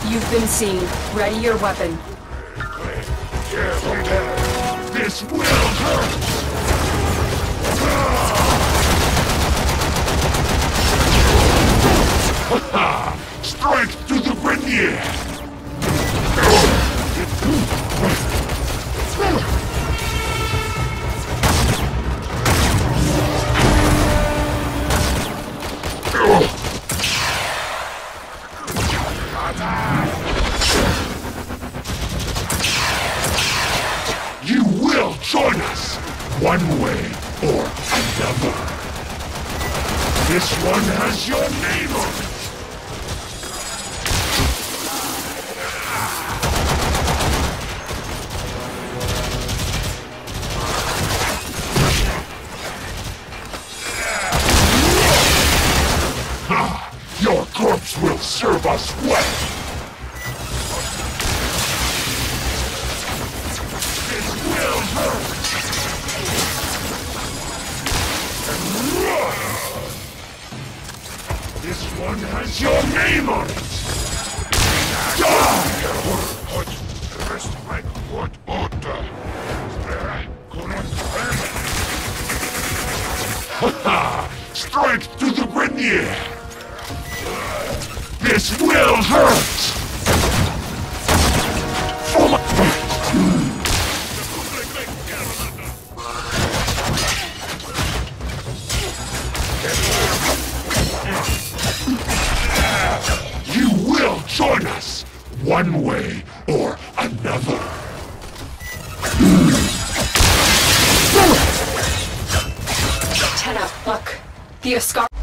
You've been seen. Ready your weapon. This will hurt! Strike to the Grenier! You will join us, one way or another. This one has your name on it. Your corpse will serve us well. This will hurt. This one has your name on it. Die! Strike to the Grenier! This will hurt! For my... You will join us, one way or another. Ten up, Buck. The Ascar...